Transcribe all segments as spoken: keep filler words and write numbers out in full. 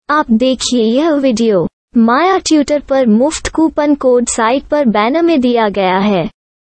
आप देखिए यह वीडियो माया ट्यूटर पर मुफ्त कूपन कोड साइट पर बैनर में दिया गया है।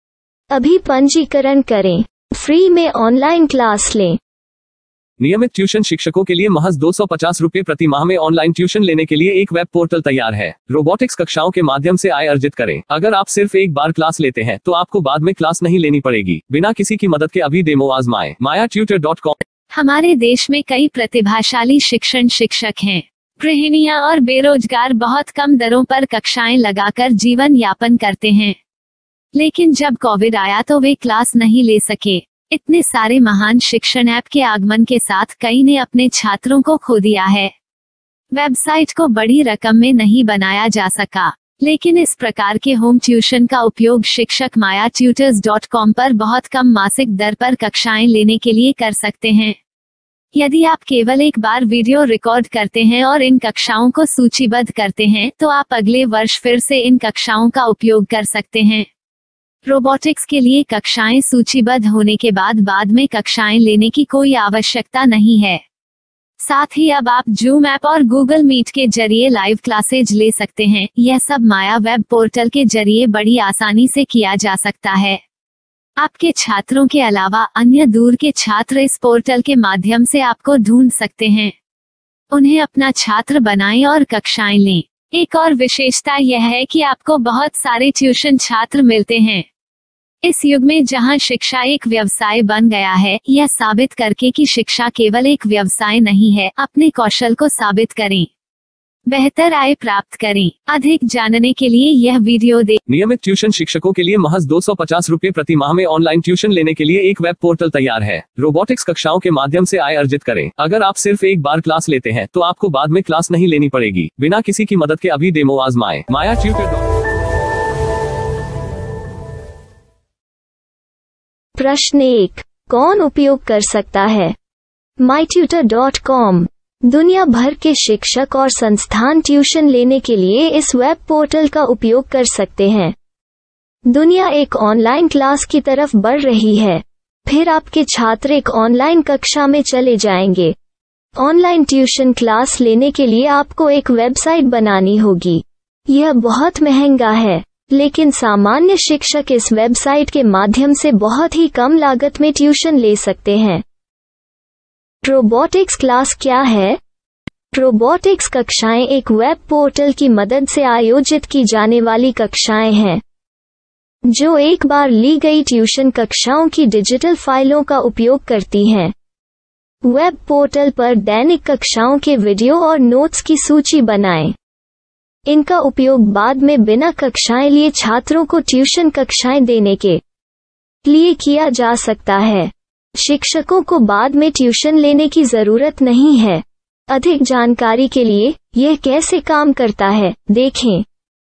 अभी पंजीकरण करें, फ्री में ऑनलाइन क्लास लें। नियमित ट्यूशन शिक्षकों के लिए महज दो सौ पचास रुपए प्रति माह में ऑनलाइन ट्यूशन लेने के लिए एक वेब पोर्टल तैयार है। रोबोटिक्स कक्षाओं के माध्यम से आय अर्जित करें। अगर आप सिर्फ एक बार क्लास लेते हैं तो आपको बाद में क्लास नहीं लेनी पड़ेगी। बिना किसी की मदद के अभी डेमो आजमाएं। Maya tutor dot com. हमारे देश में कई प्रतिभाशाली शिक्षण शिक्षक हैं। गृहिणियां और बेरोजगार बहुत कम दरों पर कक्षाएं लगाकर जीवन यापन करते हैं, लेकिन जब कोविड आया तो वे क्लास नहीं ले सके। इतने सारे महान शिक्षण ऐप के आगमन के साथ कई ने अपने छात्रों को खो दिया है। वेबसाइट को बड़ी रकम में नहीं बनाया जा सका, लेकिन इस प्रकार के होम ट्यूशन का उपयोग शिक्षक माया ट्यूटर्स डॉट कॉम पर बहुत कम मासिक दर पर कक्षाएं लेने के लिए कर सकते हैं। यदि आप केवल एक बार वीडियो रिकॉर्ड करते हैं और इन कक्षाओं को सूचीबद्ध करते हैं तो आप अगले वर्ष फिर से इन कक्षाओं का उपयोग कर सकते हैं। रोबोटिक्स के लिए कक्षाएं सूचीबद्ध होने के बाद बाद में कक्षाएं लेने की कोई आवश्यकता नहीं है। साथ ही अब आप जूम ऐप और गूगल मीट के जरिए लाइव क्लासेज ले सकते हैं। यह सब माया वेब पोर्टल के जरिए बड़ी आसानी से किया जा सकता है। आपके छात्रों के अलावा अन्य दूर के छात्र इस पोर्टल के माध्यम से आपको ढूंढ सकते हैं। उन्हें अपना छात्र बनाएं और कक्षाएं लें। एक और विशेषता यह है कि आपको बहुत सारे ट्यूशन छात्र मिलते हैं। इस युग में जहां शिक्षा एक व्यवसाय बन गया है, यह साबित करके कि शिक्षा केवल एक व्यवसाय नहीं है, अपने कौशल को साबित करें, बेहतर आय प्राप्त करें। अधिक जानने के लिए यह वीडियो देखें। नियमित ट्यूशन शिक्षकों के लिए महज दो सौ पचास रुपए प्रति माह में ऑनलाइन ट्यूशन लेने के लिए एक वेब पोर्टल तैयार है। रोबोटिक्स कक्षाओं के माध्यम से आय अर्जित करें। अगर आप सिर्फ एक बार क्लास लेते हैं तो आपको बाद में क्लास नहीं लेनी पड़ेगी। बिना किसी की मदद के अभी डेमो आजमाएं। माया ट्यूटर। प्रश्न एक, कौन उपयोग कर सकता है? My tutor dot com. दुनिया भर के शिक्षक और संस्थान ट्यूशन लेने के लिए इस वेब पोर्टल का उपयोग कर सकते हैं। दुनिया एक ऑनलाइन क्लास की तरफ बढ़ रही है। फिर आपके छात्र एक ऑनलाइन कक्षा में चले जाएंगे। ऑनलाइन ट्यूशन क्लास लेने के लिए आपको एक वेबसाइट बनानी होगी। यह बहुत महंगा है, लेकिन सामान्य शिक्षक इस वेबसाइट के माध्यम से बहुत ही कम लागत में ट्यूशन ले सकते हैं। रोबोटिक्स क्लास क्या है? रोबोटिक्स कक्षाएं एक वेब पोर्टल की मदद से आयोजित की जाने वाली कक्षाएं हैं, जो एक बार ली गई ट्यूशन कक्षाओं की डिजिटल फाइलों का उपयोग करती हैं। वेब पोर्टल पर दैनिक कक्षाओं के वीडियो और नोट्स की सूची बनाएं। इनका उपयोग बाद में बिना कक्षाएं लिए छात्रों को ट्यूशन कक्षाएं देने के लिए किया जा सकता है। शिक्षकों को बाद में ट्यूशन लेने की जरूरत नहीं है। अधिक जानकारी के लिए यह कैसे काम करता है देखें।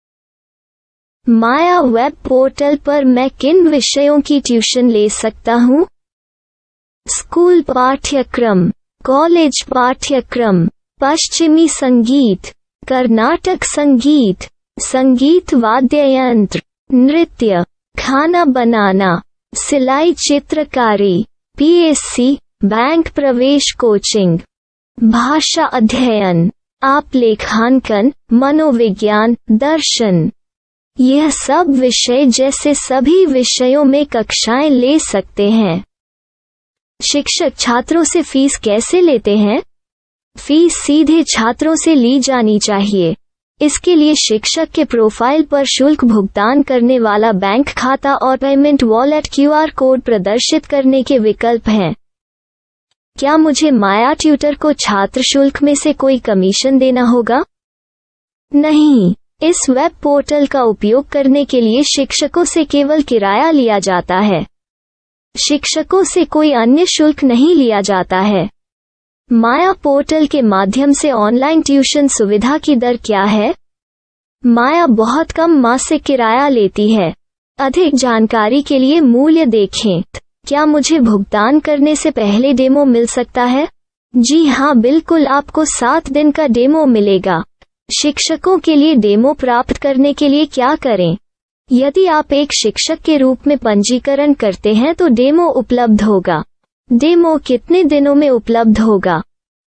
माया वेब पोर्टल पर मैं किन विषयों की ट्यूशन ले सकता हूँ? स्कूल पाठ्यक्रम, कॉलेज पाठ्यक्रम, पश्चिमी संगीत, कर्नाटक संगीत, संगीत वाद्य यंत्र, नृत्य, खाना बनाना, सिलाई चित्रकारी, पीएससी, बैंक प्रवेश कोचिंग, भाषा अध्ययन, आप लेखांकन, मनोविज्ञान, दर्शन। यह सब विषय जैसे सभी विषयों में कक्षाएं ले सकते हैं। शिक्षक छात्रों से फीस कैसे लेते हैं? फीस सीधे छात्रों से ली जानी चाहिए। इसके लिए शिक्षक के प्रोफाइल पर शुल्क भुगतान करने वाला बैंक खाता और पेमेंट वॉलेट क्यूआर कोड प्रदर्शित करने के विकल्प हैं। क्या मुझे माया ट्यूटर को छात्र शुल्क में से कोई कमीशन देना होगा? नहीं, इस वेब पोर्टल का उपयोग करने के लिए शिक्षकों से केवल किराया लिया जाता है। शिक्षकों से कोई अन्य शुल्क नहीं लिया जाता है। माया पोर्टल के माध्यम से ऑनलाइन ट्यूशन सुविधा की दर क्या है? माया बहुत कम मासिक किराया लेती है। अधिक जानकारी के लिए मूल्य देखें। क्या मुझे भुगतान करने से पहले डेमो मिल सकता है? जी हाँ, बिल्कुल, आपको सात दिन का डेमो मिलेगा। शिक्षकों के लिए डेमो प्राप्त करने के लिए क्या करें? यदि आप एक शिक्षक के रूप में पंजीकरण करते हैं तो डेमो उपलब्ध होगा। डेमो कितने दिनों में उपलब्ध होगा?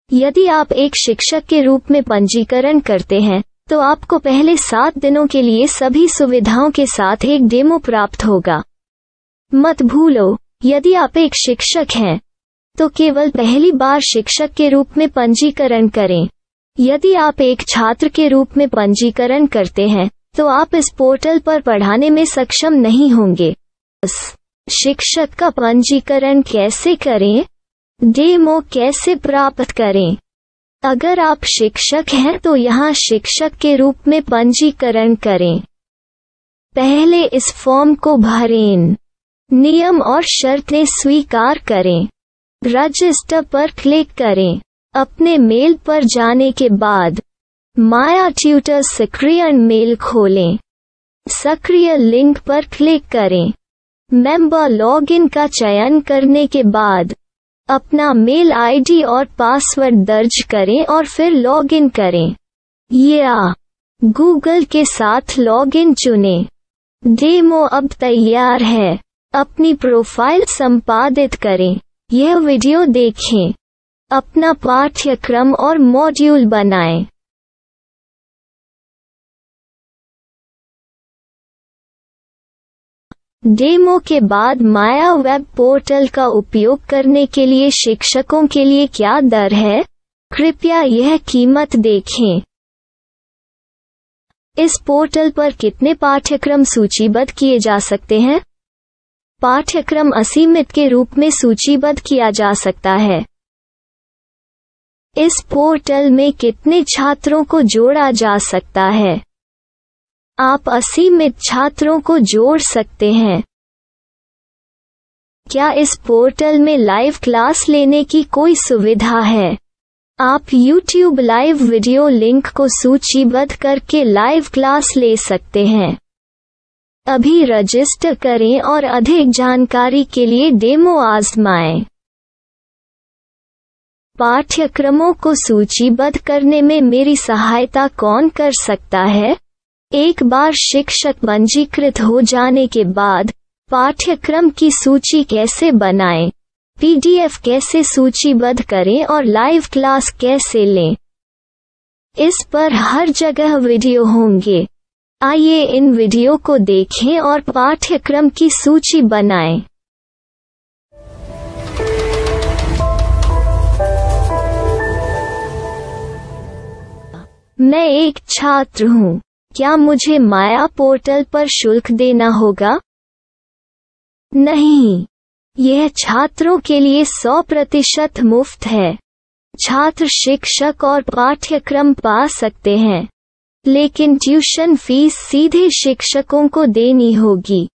यदि आप एक शिक्षक के रूप में पंजीकरण करते हैं तो आपको पहले सात दिनों के लिए सभी सुविधाओं के साथ एक डेमो प्राप्त होगा। मत भूलो, यदि आप एक शिक्षक हैं तो केवल पहली बार शिक्षक के रूप में पंजीकरण करें। यदि आप एक छात्र के रूप में पंजीकरण करते हैं तो आप इस पोर्टल पर पढ़ाने में सक्षम नहीं होंगे। शिक्षक का पंजीकरण कैसे करें? डेमो कैसे प्राप्त करें? अगर आप शिक्षक हैं तो यहाँ शिक्षक के रूप में पंजीकरण करें। पहले इस फॉर्म को भरें। नियम और शर्तें स्वीकार करें। रजिस्टर पर क्लिक करें। अपने मेल पर जाने के बाद माया ट्यूटर सक्रिय मेल खोलें। सक्रिय लिंक पर क्लिक करें। मेंबर लॉगिन का चयन करने के बाद अपना मेल आईडी और पासवर्ड दर्ज करें और फिर लॉगिन करें या गूगल के साथ लॉगिन चुनें। डेमो अब तैयार है। अपनी प्रोफाइल संपादित करें। यह वीडियो देखें। अपना पाठ्यक्रम और मॉड्यूल बनाएं। डेमो के बाद माया वेब पोर्टल का उपयोग करने के लिए शिक्षकों के लिए क्या दर है? कृपया यह कीमत देखें। इस पोर्टल पर कितने पाठ्यक्रम सूचीबद्ध किए जा सकते हैं? पाठ्यक्रम असीमित के रूप में सूचीबद्ध किया जा सकता है। इस पोर्टल में कितने छात्रों को जोड़ा जा सकता है? आप असीमित छात्रों को जोड़ सकते हैं। क्या इस पोर्टल में लाइव क्लास लेने की कोई सुविधा है? आप YouTube लाइव वीडियो लिंक को सूचीबद्ध करके लाइव क्लास ले सकते हैं। अभी रजिस्टर करें और अधिक जानकारी के लिए डेमो आजमाएं। पाठ्यक्रमों को सूचीबद्ध करने में मेरी सहायता कौन कर सकता है? एक बार शिक्षक पंजीकृत हो जाने के बाद पाठ्यक्रम की सूची कैसे बनाएं, पीडीएफ कैसे सूचीबद्ध करें और लाइव क्लास कैसे लें, इस पर हर जगह वीडियो होंगे। आइए इन वीडियो को देखें और पाठ्यक्रम की सूची बनाएं। मैं एक छात्र हूँ। क्या मुझे माया पोर्टल पर शुल्क देना होगा? नहीं, यह छात्रों के लिए सौ प्रतिशत मुफ्त है। छात्र शिक्षक और पाठ्यक्रम पा सकते हैं, लेकिन ट्यूशन फीस सीधे शिक्षकों को देनी होगी।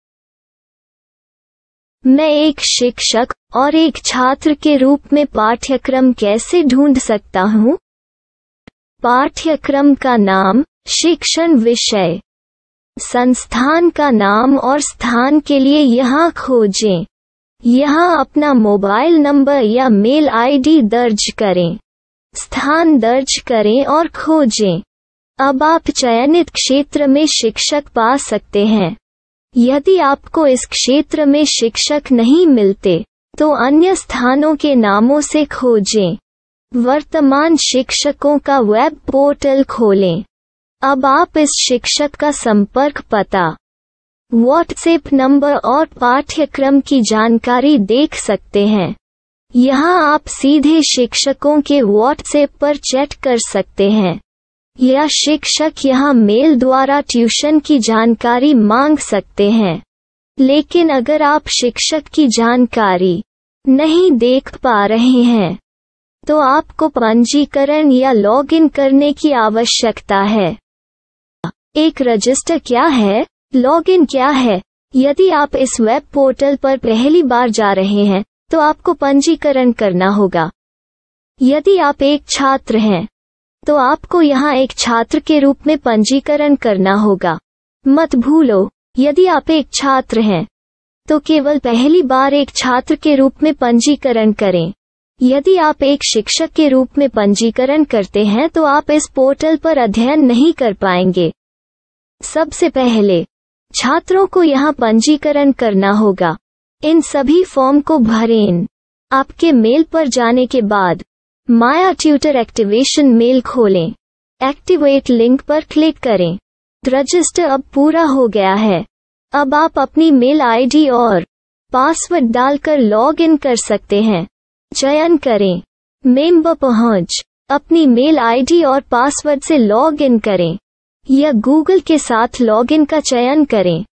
मैं एक शिक्षक और एक छात्र के रूप में पाठ्यक्रम कैसे ढूंढ सकता हूँ? पाठ्यक्रम का नाम, शिक्षण विषय, संस्थान का नाम और स्थान के लिए यहाँ खोजें। यहाँ अपना मोबाइल नंबर या मेल आईडी दर्ज करें। स्थान दर्ज करें और खोजें। अब आप चयनित क्षेत्र में शिक्षक पा सकते हैं। यदि आपको इस क्षेत्र में शिक्षक नहीं मिलते तो अन्य स्थानों के नामों से खोजें। वर्तमान शिक्षकों का वेब पोर्टल खोलें। अब आप इस शिक्षक का संपर्क पता, व्हाट्सएप नंबर और पाठ्यक्रम की जानकारी देख सकते हैं। यहाँ आप सीधे शिक्षकों के व्हाट्सएप पर चैट कर सकते हैं या शिक्षक यहाँ मेल द्वारा ट्यूशन की जानकारी मांग सकते हैं। लेकिन अगर आप शिक्षक की जानकारी नहीं देख पा रहे हैं तो आपको पंजीकरण या लॉगिन करने की आवश्यकता है। एक रजिस्टर क्या है? लॉगिन क्या है? यदि आप इस वेब पोर्टल पर पहली बार जा रहे हैं तो आपको पंजीकरण करना होगा। यदि आप एक छात्र हैं तो आपको यहाँ एक छात्र के रूप में पंजीकरण करना होगा। मत भूलो, यदि आप एक छात्र हैं तो केवल पहली बार एक छात्र के रूप में पंजीकरण करें। यदि आप एक शिक्षक के रूप में पंजीकरण करते हैं तो आप इस पोर्टल पर अध्ययन नहीं कर पाएंगे। सबसे पहले छात्रों को यहाँ पंजीकरण करना होगा। इन सभी फॉर्म को भरें। आपके मेल पर जाने के बाद माया ट्यूटर एक्टिवेशन मेल खोलें। एक्टिवेट लिंक पर क्लिक करें। रजिस्टर अब पूरा हो गया है। अब आप अपनी मेल आईडी और पासवर्ड डालकर लॉग इन कर सकते हैं। चयन करें मेंबर पहुंच। अपनी मेल आईडी और पासवर्ड से लॉग इन करें या गूगल के साथ लॉग इन का चयन करें।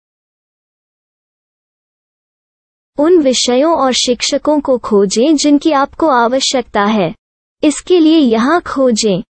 उन विषयों और शिक्षकों को खोजें जिनकी आपको आवश्यकता है। इसके लिए यहाँ खोजें।